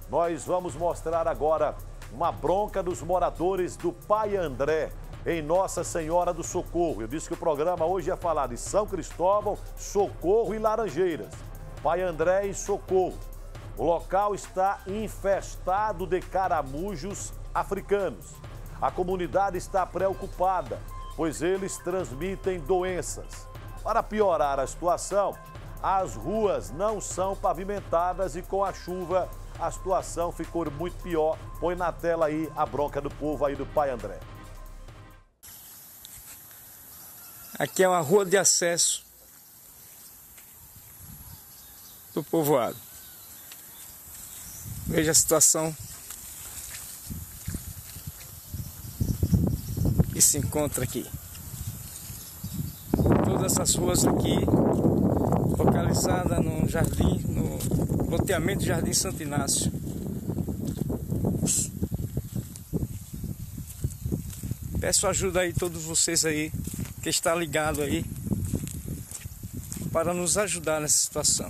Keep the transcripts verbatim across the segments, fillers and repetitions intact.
Nós vamos mostrar agora uma bronca dos moradores do Pai André, em Nossa Senhora do Socorro. Eu disse que o programa hoje ia falar de São Cristóvão, Socorro e Laranjeiras. Pai André e Socorro. O local está infestado de caramujos africanos. A comunidade está preocupada, pois eles transmitem doenças. Para piorar a situação, as ruas não são pavimentadas e com a chuva a situação ficou muito pior. Põe na tela aí a bronca do povo aí do Pai André. Aqui é uma rua de acesso do povoado. Veja a situação que se encontra aqui. Todas essas ruas aqui, localizada no jardim, no loteamento do Jardim Santo Inácio. Peço ajuda aí todos vocês aí que está ligado aí para nos ajudar nessa situação.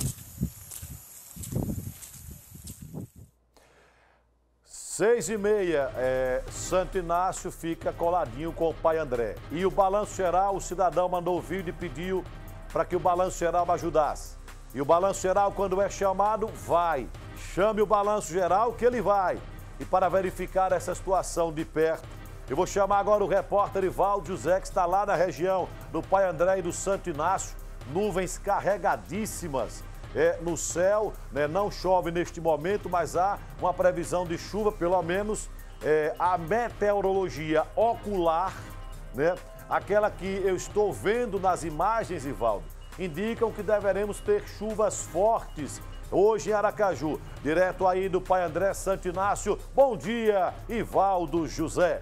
Seis e meia, é, Santo Inácio fica coladinho com o Pai André. E o Balanço Geral, o cidadão mandou vídeo e pediu para que o Balanço Geral ajudasse. E o Balanço Geral, quando é chamado, vai. Chame o Balanço Geral que ele vai. E para verificar essa situação de perto, eu vou chamar agora o repórter Ivaldo José, que está lá na região do Pai André e do Santo Inácio. Nuvens carregadíssimas é, no céu, né? Não chove neste momento, mas há uma previsão de chuva, pelo menos é, a meteorologia ocular, né? Aquela que eu estou vendo nas imagens, Ivaldo, indicam que deveremos ter chuvas fortes hoje em Aracaju. Direto aí do Pai André, Santo Inácio. Bom dia, Ivaldo José.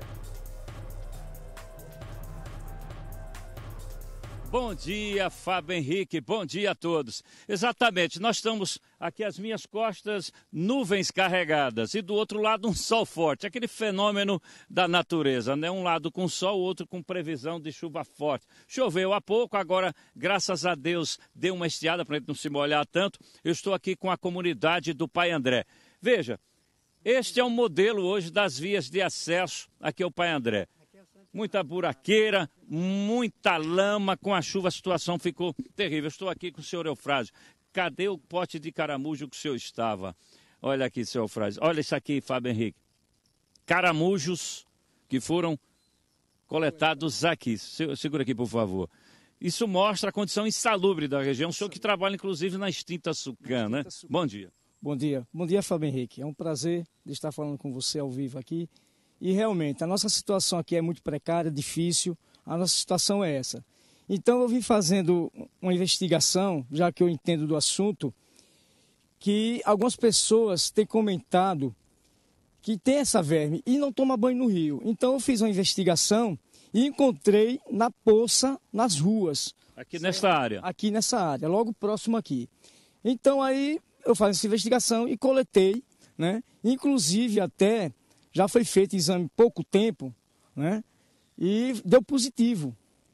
Bom dia, Fábio Henrique, bom dia a todos. Exatamente, nós estamos aqui às minhas costas, nuvens carregadas e do outro lado um sol forte, aquele fenômeno da natureza, né? Um lado com sol, o outro com previsão de chuva forte. Choveu há pouco, agora, graças a Deus, deu uma estiada para a gente não se molhar tanto. Eu estou aqui com a comunidade do Pai André. Veja, este é um modelo hoje das vias de acesso aqui ao Pai André. Muita buraqueira, muita lama, com a chuva a situação ficou terrível. Estou aqui com o senhor Eufrásio. Cadê o pote de caramujo que o senhor estava? Olha aqui, senhor Eufrásio. Olha isso aqui, Fábio Henrique. Caramujos que foram coletados aqui. Segura aqui, por favor. Isso mostra a condição insalubre da região. O senhor que trabalha, inclusive, na extinta Sucam, né? Bom dia. Bom dia. Bom dia, Fábio Henrique. É um prazer de estar falando com você ao vivo aqui. E realmente, a nossa situação aqui é muito precária, difícil, a nossa situação é essa. Então eu vim fazendo uma investigação, já que eu entendo do assunto, que algumas pessoas têm comentado que tem essa verme e não toma banho no rio. Então eu fiz uma investigação e encontrei na poça, nas ruas. Aqui nessa área? Aqui nessa área, logo próximo aqui. Então aí eu faço essa investigação e coletei, né? Inclusive até... já foi feito exame há pouco tempo, né? E deu positivo.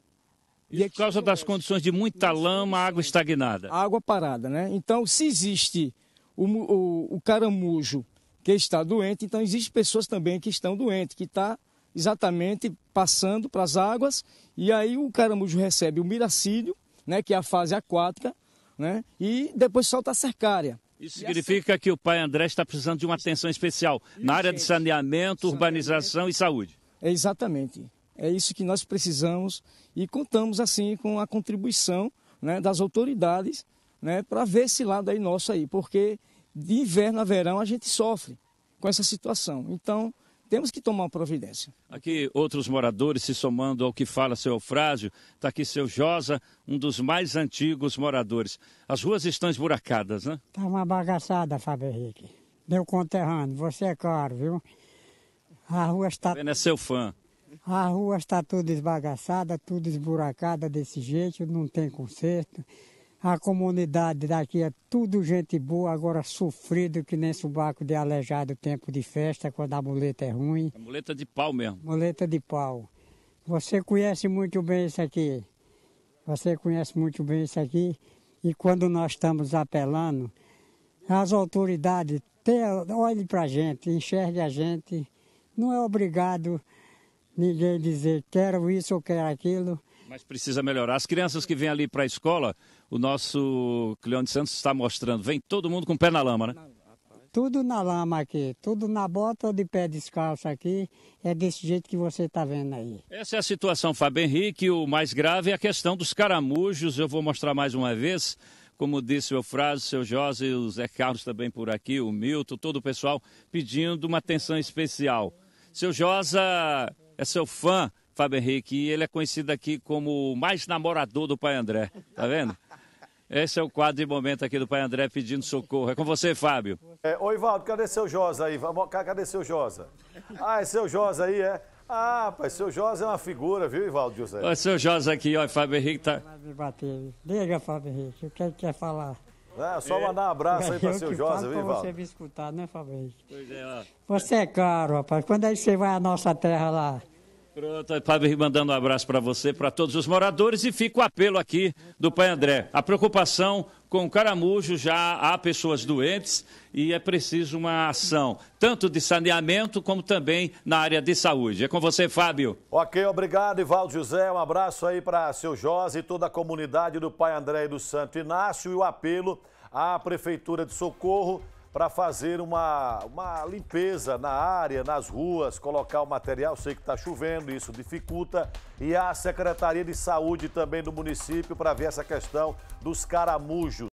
E por causa das condições de muita lama, água estagnada. Água parada, né? Então, se existe o, o, o caramujo que está doente, então existem pessoas também que estão doentes, que está exatamente passando para as águas, e aí o caramujo recebe o miracídio, né? Que é a fase aquática, né? E depois solta a cercária. Isso significa que o Pai André está precisando de uma atenção especial na área de saneamento, urbanização e saúde. É exatamente. É isso que nós precisamos e contamos assim com a contribuição, né, das autoridades, né, para ver esse lado aí nosso aí, porque de inverno a verão a gente sofre com essa situação. Então, temos que tomar uma providência. Aqui outros moradores se somando ao que fala seu Eufrásio, está aqui seu Josa, um dos mais antigos moradores. As ruas estão esburacadas, né? Está uma bagaçada, Fábio Henrique. Meu conterrâneo, você é caro, viu? A rua está... Ele é seu fã. A rua está toda esbagaçada, tudo esburacada desse jeito, não tem conserto. A comunidade daqui é tudo gente boa, agora sofrido que nem subaco de aleijado tempo de festa, quando a muleta é ruim. A muleta de pau mesmo. Muleta de pau. Você conhece muito bem isso aqui. Você conhece muito bem isso aqui. E quando nós estamos apelando, as autoridades Tenha, olhe para a gente, enxergue a gente. Não é obrigado ninguém dizer quero isso ou quero aquilo. Mas precisa melhorar. As crianças que vêm ali para a escola, o nosso Cleone Santos está mostrando, vem todo mundo com o pé na lama, né? Tudo na lama aqui, tudo na bota ou de pé descalço aqui, é desse jeito que você está vendo aí. Essa é a situação, Fábio Henrique. O mais grave é a questão dos caramujos. Eu vou mostrar mais uma vez, como disse o Eufrásio, o seu José, o Zé Carlos também por aqui, o Milton, todo o pessoal pedindo uma atenção especial. Seu Josa é seu fã, Fábio Henrique, e ele é conhecido aqui como o mais namorador do Pai André, tá vendo? Esse é o quadro de momento aqui do Pai André pedindo socorro. É com você, Fábio. É, ô, Ivaldo, cadê seu Josa aí? Cadê seu Josa? Ah, é seu Josa aí, é? Ah, pai, seu Josa é uma figura, viu, Ivaldo José? Olha, seu Josa aqui, ó, Fábio Henrique tá... Vai me bater. Diga, Fábio Henrique, o que ele quer falar? É, só mandar um abraço aí pra Eu seu que Josa, falo viu, pra Ivaldo? você me escutar, né, Fábio Henrique? Pois é, ó. Você é caro, rapaz. Quando é que você vai à nossa terra lá? Pronto, Fábio Henrique mandando um abraço para você, para todos os moradores, e fica o apelo aqui do Pai André. A preocupação com o caramujo, já há pessoas doentes e é preciso uma ação, tanto de saneamento como também na área de saúde. É com você, Fábio. Ok, obrigado, Ivaldo José. Um abraço aí para seu Josa e toda a comunidade do Pai André e do Santo Inácio, e o apelo à Prefeitura de Socorro para fazer uma, uma limpeza na área, nas ruas, colocar o material. Sei que está chovendo, isso dificulta. E a Secretaria de Saúde também do município para ver essa questão dos caramujos.